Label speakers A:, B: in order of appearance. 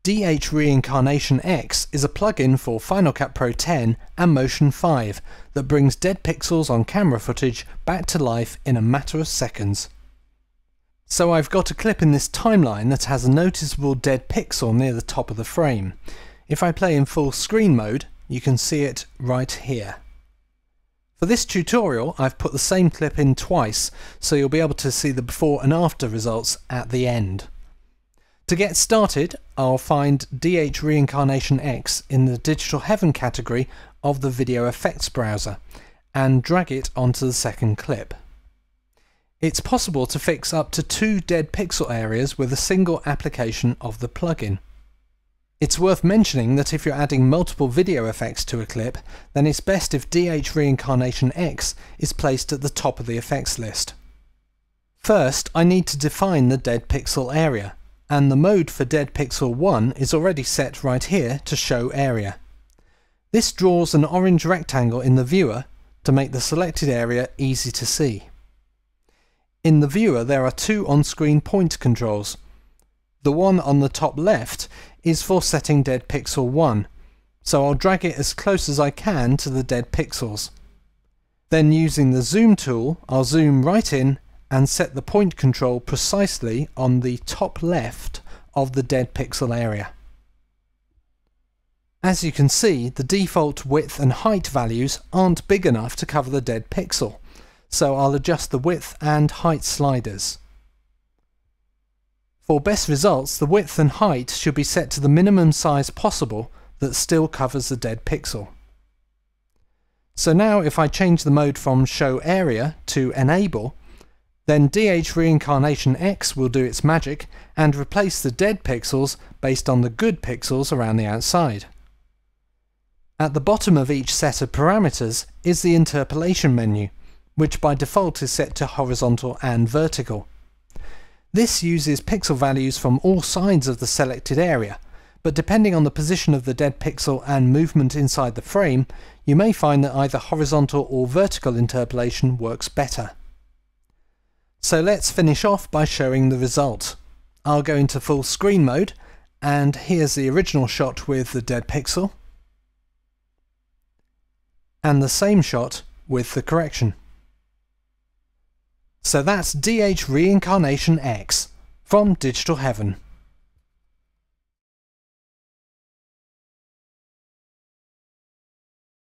A: DH Reincarnation X is a plugin for Final Cut Pro 10 and Motion 5 that brings dead pixels on camera footage back to life in a matter of seconds. So I've got a clip in this timeline that has a noticeable dead pixel near the top of the frame. If I play in full screen mode, you can see it right here. For this tutorial, I've put the same clip in twice, so you'll be able to see the before and after results at the end. To get started, I'll find DH Reincarnation X in the Digital Heaven category of the Video Effects browser and drag it onto the second clip. It's possible to fix up to 2 dead pixel areas with a single application of the plugin. It's worth mentioning that if you're adding multiple video effects to a clip, then it's best if DH Reincarnation X is placed at the top of the effects list. First, I need to define the dead pixel area, and the mode for dead pixel 1 is already set right here to show area. This draws an orange rectangle in the viewer to make the selected area easy to see. In the viewer there are 2 on-screen point controls. The one on the top left is for setting dead pixel 1, so I'll drag it as close as I can to the dead pixels. Then using the zoom tool, I'll zoom right in and set the point control precisely on the top left of the dead pixel area. As you can see, the default width and height values aren't big enough to cover the dead pixel, so I'll adjust the width and height sliders. For best results, the width and height should be set to the minimum size possible that still covers the dead pixel. So now if I change the mode from Show Area to Enable, then DH Reincarnation X will do its magic and replace the dead pixels based on the good pixels around the outside. At the bottom of each set of parameters is the interpolation menu, which by default is set to horizontal and vertical. This uses pixel values from all sides of the selected area, but depending on the position of the dead pixel and movement inside the frame, you may find that either horizontal or vertical interpolation works better. So let's finish off by showing the result. I'll go into full screen mode, and here's the original shot with the dead pixel, and the same shot with the correction. So that's DH Reincarnation X from Digital Heaven.